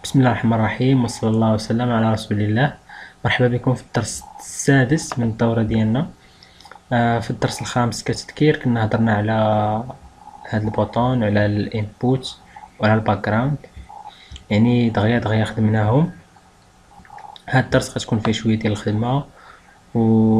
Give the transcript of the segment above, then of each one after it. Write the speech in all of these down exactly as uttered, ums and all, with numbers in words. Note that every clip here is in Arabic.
بسم الله الرحمن الرحيم، وصلى الله وسلم على رسول الله. مرحبا بكم في الدرس السادس من الدورة ديالنا. آه، في الدرس الخامس كتذكير كنا هضرنا على هاد البوطون وعلى الانبوت وعلى الباك جراوند، يعني دغيا دغيا خدمناهم. هاد الدرس غتكون فيه شويه ديال الخدمه و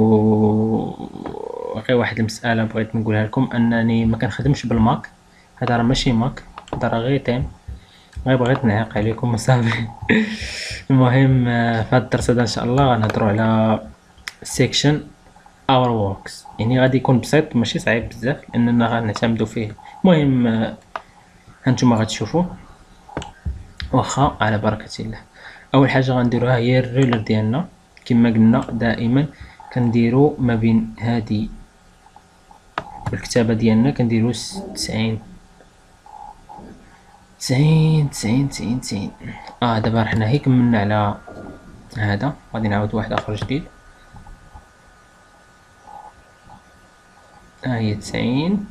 غير واحد المسألة بغيت نقولها لكم، انني ما كنخدمش بالماك. هذا راه ماشي ماك، هذا راه غير تيم، غير بغيت نعيق عليكم وصافي. المهم آه، في هذا الدرس هذا ان شاء الله غنهضروا على سيكشن اور ووركس، يعني غادي يكون بسيط ماشي صعيب بزاف لاننا غنعتمدوا فيه. المهم آه، هانتوما غتشوفوا واخا على بركة الله. اول حاجه غنديروها هي الرولر ديالنا. كما قلنا دائما كنديرو ما بين هذه والكتابه ديالنا كنديرو تسعين تسعين تسعين تسعين تسعين. اه دابا حنا هي كملنا على هذا، غادي نعاود واحد اخر جديد. ها هي تسعين،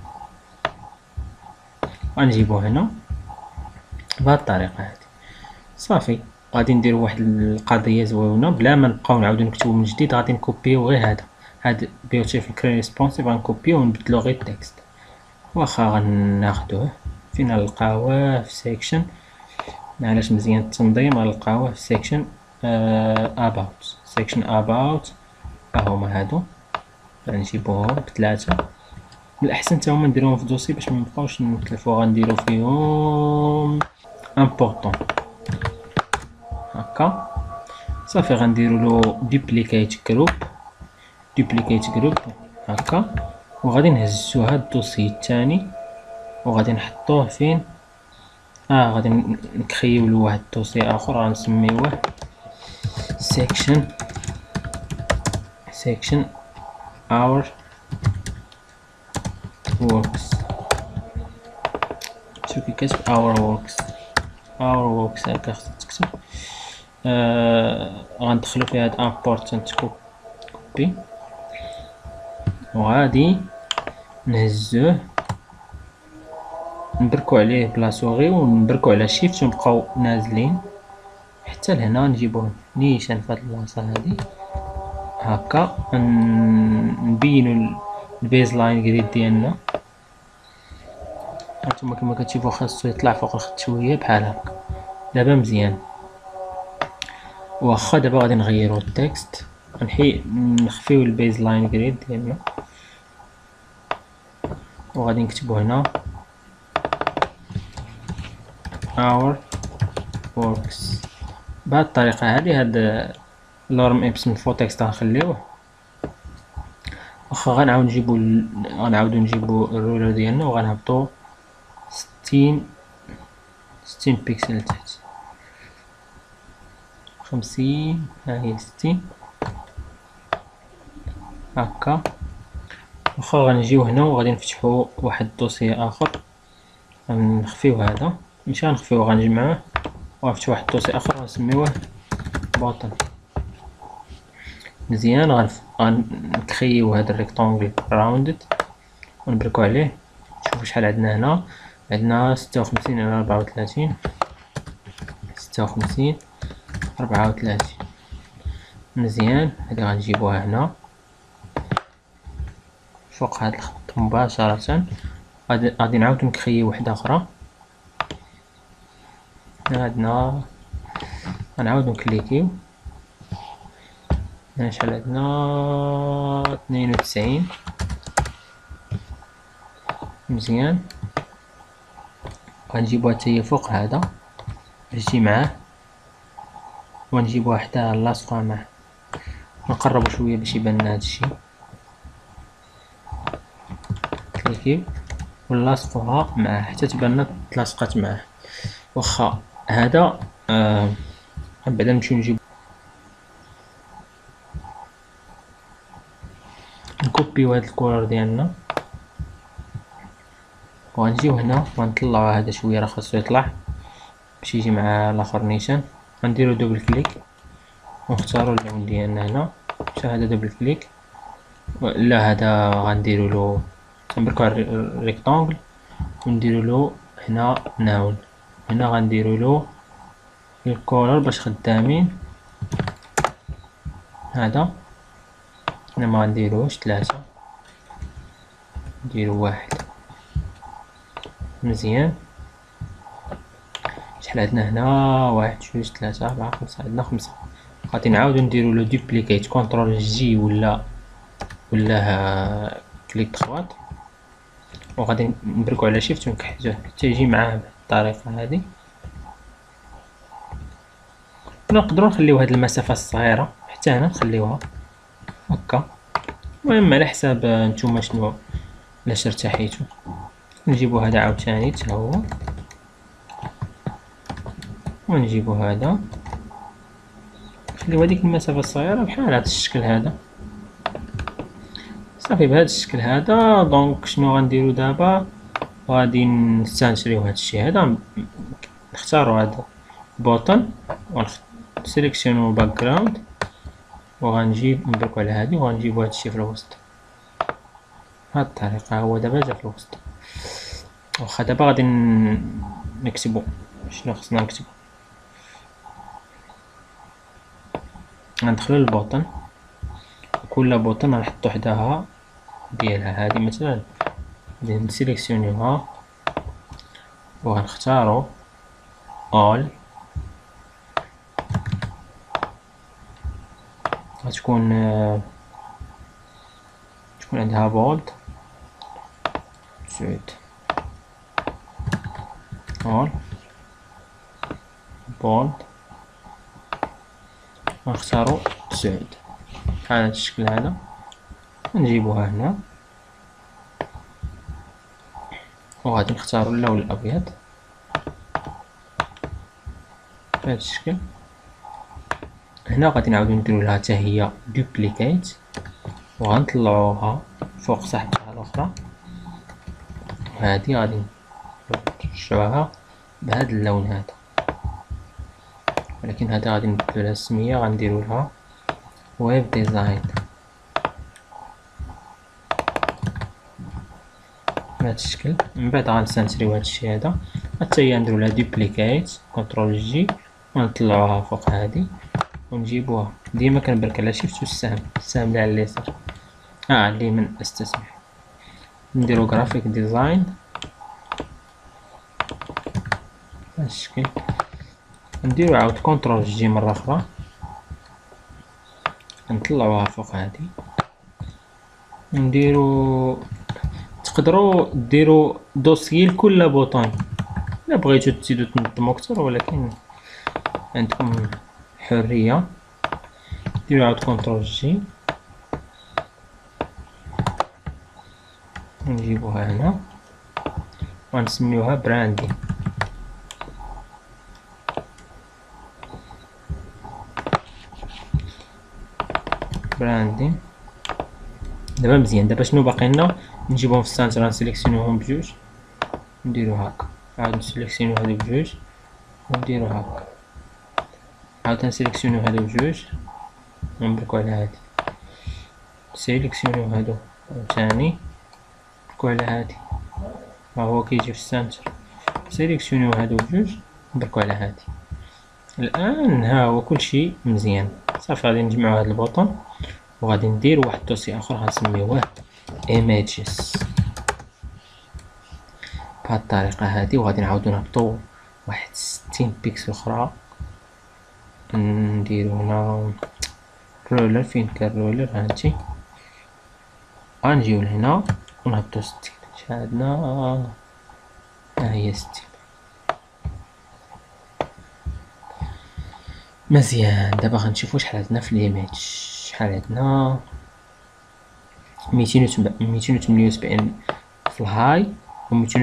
غنجيبو هنا بهاد الطريقه هادي صافي. غادي نديرو واحد القضيه زوينه بلا ما نبقاو نعاودو نكتبو من جديد. غادي نكوبيو غير هذا هاد بيوتيفول كري ريسبونسيف، غنكوبيو ونبدلو غير التكست. واخا غناخدوه فين نلقاوه في سيكشن، معلاش مزيان التنظيم غنلقاوه في سيكشن اباوت. سيكشن اباوت ها هما هادو، غنجيبوهم بثلاثه. من الاحسن تا هما نديروهم في دوسي باش منبقاوش نتلفو. غنديرو فيهم امبورطون هكا صافي. غنديرو له ديبليكيت جروب ديبليكيت جروب هكا، وغادي نهزو هاد الدوسي الثاني وغادي نحطوه فين. اه غادي نكريو له واحد الدوسي اخر غنسميوه سيكشن سيكشن اور ووركس. شوف كي كتب اور ووركس اور ووركس هكا خصك تكتب. آه غندخلو في هاد امبورتانت كوبي وغادي نهزوه نبركو عليه بلا سوغي ونبركو على شيفت ونبقاو نازلين حتى لهنا. نجيبوه نيشان في هاد البلاصه هادي هكا، نبينو البيز لاين جريد ديالنا. هانتوما كما كتشوفو خاصو يطلع فوق الخط شويه بحال هكا. دابا مزيان. واخا دابا غادي نغيرو التكست، غنحي نخفيو البيز لاين جريد ديالنا وغادي نكتبو هنا our works بهاد الطريقه هادي. هاد لورم ابسم فو تكست غنخليوه. واخا غنعاود نجيبو ال... غنعاودو نجيبو الرولر ديالنا وغنهبطو ستين ستين بيكسل تحت خمسين. ها هي ستين هكا. واخا غنجيو هنا وغادي نفتحو واحد الدوسي اخر، غنخفيو هذا ماشي غنخفيوه غنجمعوه ونفتحو واحد الدوسي اخر غنسميوه بوطن. مزيان. غنكريو هذا الريكتونغل راوندد ونبركو عليه. شوفوا شحال عندنا هنا، عندنا ستة وخمسين على ربعة وثلاثين ستة وخمسين ربعة وثلاثين. مزيان. هادي غنجيبوها هنا فوق هاد الخط مباشرة. غادي نعاودو نكريو وحدة أخرى. عندنا غنعاودو نكليكيو. شحال عندنا اثنين وتسعين. مزيان. غنجيبوها حتى هي فوق هذا باش تجي معاه، ونجيبوها حتى لاصقة معاه. نقربو شوية باش يبان لنا هادشي. كليكيو ونلاصقوها معاه حتى تبان لنا تلاصقات معاه. واخا هذا آه بعدا نمشيو نجيب نكوبيو هاد الكولر ديالنا وغنجيو هنا وغنطلعو هذا شويه، راه خاصو يطلع باش يجي مع الاخر نيشان. غنديرو دوبل كليك ونختارو اللون ديالنا هنا. حتى هذا دوبل كليك. لا هذا غنديرو له تنبركو على الريكتونغل ونديرو له هنا ناون. هنا غنديرو له الكولر باش خدامين. هذا هنا ما غنديروش ثلاثة، نديرو واحد. مزيان. شحال عندنا هنا؟ واحد جوج ثلاثة أربعة خمسة، عندنا خمسة. غادي نعاودو نديرو لو دوبليكيت كونترول جي ولا ولا كليك خوات، وغادي نبركو على شيفت ونكحجوه حتى يجي معاه بالطريقة هذه. نقدروا نخليو هاد المسافة الصغيرة حتى هنا نخليوها هكا، المهم على حساب نتوما شنو لاش ارتاحيتو. نجيبو هذا عاوتاني تا هو، ونجيبو هذا نخليو هاديك المسافة الصغيرة بحال هذا الشكل هذا صافي. بهذا الشكل هذا دونك شنو غنديرو دابا؟ غادي نستنشريو هذا الشيء هذا، نختارو هذا بوطن ونسيليكسيونو باك جراوند، وغنجيب نبركو على هذه وغنجيبو هذا الشيء في الوسط بهذه الطريقة. هو دابا جا في الوسط. واخا دابا غادي نكتبو شنو خصنا نكتبو. غندخلو للبوطن، كل بوطن غنحطو حداها ديالها. هادي مثلا نسيليكسيونيوها وغنختارو all، غتكون تكون عندها بولد تسعود all بولد، غنختارو تسعود بحال هاد الشكل هذا. نجيبوها هنا وغادي نختارو اللون الابيض بهذا الشكل. هنا غادي نعاودو نديرو لها حتى هي دوبليكيت وغنطلعوها فوق صاحبتها الاخرى، وهادي غادي نرجعوها بهذا اللون هذا، ولكن هذا غادي نبدلو لها السميه، غنديرو لها ويب ديزاين بهذا الشكل. من بعد غنسنتريو هذا الشيء هذا حتى هي نديرو لها دوبليكيت كنترول جي ونطلعوها فوق هذه ونجيبوها. ديما كنبرك على شيفت والسهم، السهم اللي على اليسار اه على اليمين استسمح. نديرو جرافيك ديزاين بهذا الشكل. نديرو عاود كونترول جي مره اخرى، نطلعوها فوق هذه، نديرو تقدروا ديروا دوسيي لكل بوطون الا بغيتو تزيدو تنظمو اكثر، ولكن عندكم حريه. ديرو عاود كونترول جي نجيبوها هنا ونسميوها براندين. براندين دابا مزيان. دابا شنو باقي لنا؟ نجيبهم في السانتر نسيليكسيونيوهم بجوج، نديرو هكا، عاود نسيليكسيونيو هادو بجوج ونديرو هكا، عاود نسيليكسيونيو هادو بجوج ونبركو على هادي، سيليكسيونيو هادو ثاني نبركو على هادي، ها هو كيجي في السانتر، سيليكسيونيو هادو بجوج نبركو على هادي. الان ها هو كلشي مزيان صافي. غادي نجمعو هاد البوطون وغادي ندير واحد الدوسي اخر غنسميوه images بهاد الطريقه هادي، وغادي نعاودو نهبطو واحد ستين بيكسل اخرى. نديرو هنا رولر، فين كان رولر؟ هانتي غنجيو لهنا ونهبطو ستين. شحال عندنا؟ ها هي ستين. مزيان. دابا غنشوفو شحال عندنا في الايماج. شحال عندنا؟ ميتين وثمانية وسبعين في الهاي و ميتين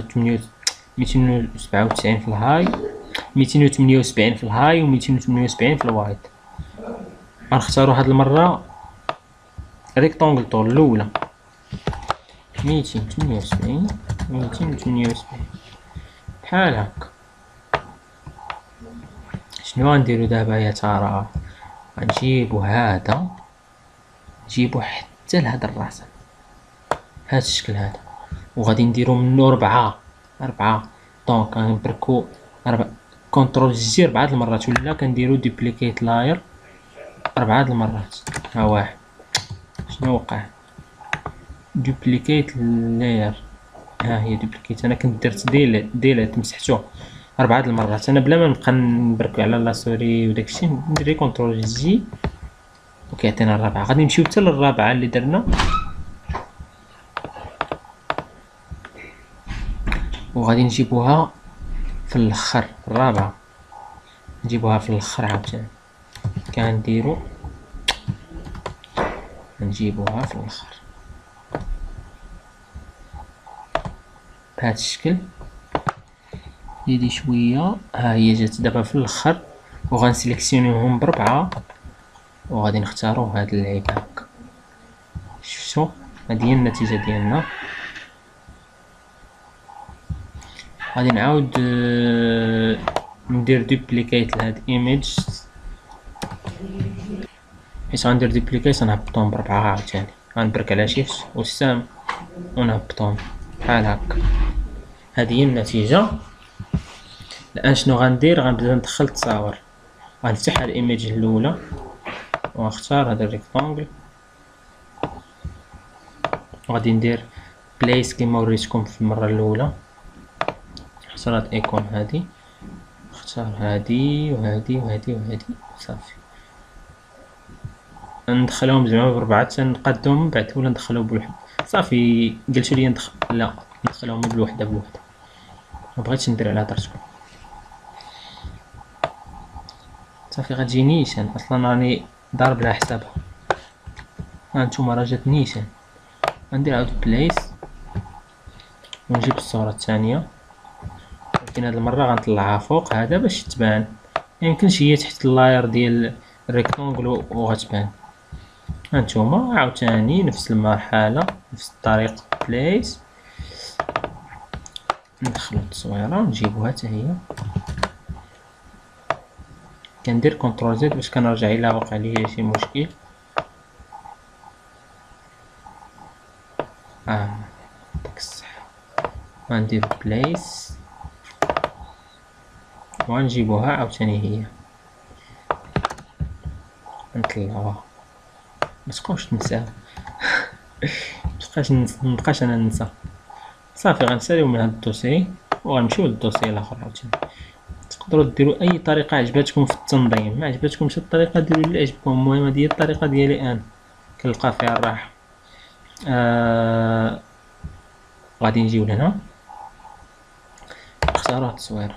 وسبعة وتسعين في الهاي، ميتين وثمانية وسبعين في الهاي و ميتين وثمانية وسبعين في الوايد. غنختارو هاد المره ريكتونغل طول الاولى، ميتين وثمانية وسبعين ميتين وثمانية وسبعين بحال هكا. شنو غنديرو دابا يا ترى؟ غنجيبو هذا نجيبو حتى لهاد الراسه بهذا الشكل هذا، وغادي نديرو منو ربعة ربعة. دونك غنبركو ربعة كونترول جي ربعة المرات، ولا كنديرو دوبليكيت لاير ربعة المرات. ها واحد، شنو وقع؟ دوبليكيت لاير، ها هي دوبليكيت. انا كنت درت ديليت ديليت مسحتو أربعة المرات. انا بلا ما نبقى نبركو على لاسوري وداكشي ندير كونترول جي وكيعطينا الرابعة. غادي نمشيو حتى للرابعة اللي درنا، وغادي نجيبوها في الاخر. الرابعة نجيبوها في الاخر عاوتاني، كنديرو نجيبوها في الاخر بهذا الشكل. زيدي شويه، ها هي جات دابا في الاخر، وغنسيليكسيونيهم بربعة وغادي نختارو هاد اللعيبه هكا. شفتو؟ هادي هي النتيجه ديالنا. غادي نعاود ندير دوبليكيت لهاد ايميج، حيت غندير دوبليكيت نهبطهم بربعة عاوتاني. غنبرك على شيفت والسام ونهبطهم بحال هكا. هادي هي النتيجه. الان شنو غندير؟ غنبدا ندخل التصاور. غنفتح الايميج الاولى وغنختار هذا الريكتانجل، وغادي ندير بليس كيما وريتكم في المره الاولى. نختار هاد ايكون هادي، نختار هادي وهادي وهادي وهادي صافي. ندخلهم زعما بربعة تنقادهم من بعد، ولا ندخلهم بوحد؟ صافي قلتو لي ندخل، لا ندخلهم بوحده بوحده، ما بغيتش ندير على هضرتكم. صافي غتجي نيشان، اصلا راني ضارب لها حسابها. ها نتوما راه جات نيشان. غندير عاود بليس ونجيب الصورة الثانية، ولكن هاد المرة غنطلعها فوق هذا باش تبان. ميمكنش هي تحت اللاير ديال الريكتونغل وغتبان. هانتوما عاوتاني نفس المرحلة نفس الطريقة، بليس ندخلو التصويرة ونجيبوها حتى هي. كندير كونترول زد باش كنرجع الى وقع ليا شي مشكل. اه داك الصح. غندير بليس وغنجيبوها عاوتاني هي نطلعوها. متبقاوش تنساو متبقاش مبقاش انا ننسى. صافي غنساليو من هاد الدوسي وغنمشيو للدوسي الاخر عاوتاني. تقدروا ديروا اي طريقه عجباتكم في التنظيم، ما عجباتكمش الطريقه ديروا اللي عجبكم. المهم هذه هي الطريقه ديالي انا كنلقى فيها الراحه. آه... غادي نجيو لهنا نختاروا هاد التصويره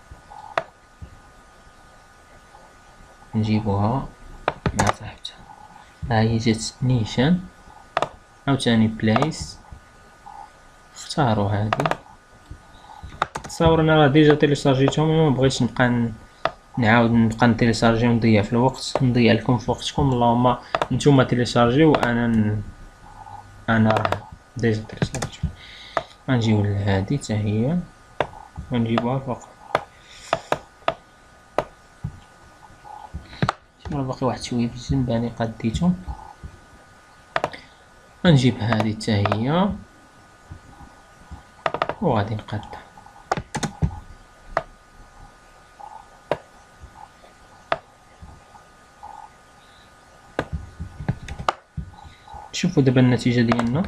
نجيبوها مع صاحبتها. ها هي جات نيشان عاوتاني بليس. اختاروا هادي التصاور. انا راه ديجا تيليشارجيتهم، ما بغيتش نبقى نعاود نبقى نتيليشارجي ونضيع في الوقت، نضيع لكم في وقتكم. اللهم نتوما تيليشارجي وانا ن... انا راه ديجا تيليشارجي. غنجيو لهادي حتى هي ونجيبوها فوق. راه باقي واحد شويه في الجنب يعني قديتو. غنجيب هادي حتى هي وغادي نقادها. شوفوا دابا النتيجه ديالنا.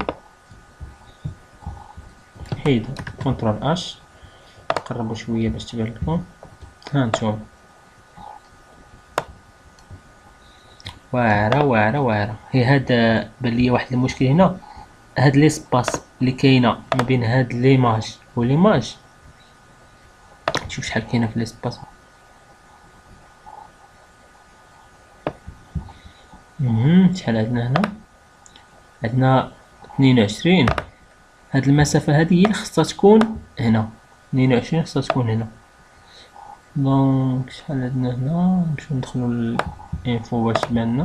حيد كونترول اش، قربوا شويه باش تبان لكم. ها نتوما واعره واعره واعره. هي هذا بان ليا واحد المشكل هنا، هاد ليسباس اللي كاينه ما بين هاد ليماج وليماج. شوف شحال كاينه في ليسباس. اها شحال عندنا هنا؟ عندنا اثنين وعشرين. هاد المسافه هادي هي اللي خصها تكون هنا، اثنين وعشرين خصها تكون هنا. دونك شحال عندنا هنا؟ نمشيو ندخلو للانفو باش تبان.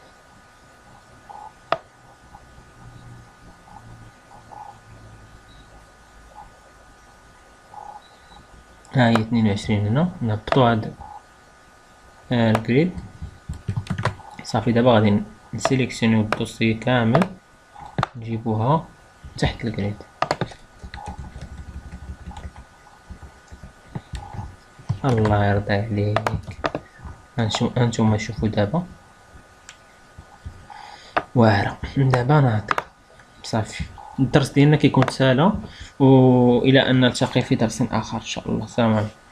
ها هي اثنين وعشرين هنا. نهبطو هاد الجريد. صافي دابا غادي نسيليكسيونيو الدوسي كامل نجيبوها تحت الجريد. الله يرضى عليك. هانشو هانتوما شوفوا دابا واعرة. دابا ناضي صافي. الدرس ديالنا كيكون سهلة، والى ان نلتقي في درس اخر ان شاء الله. السلام عليكم.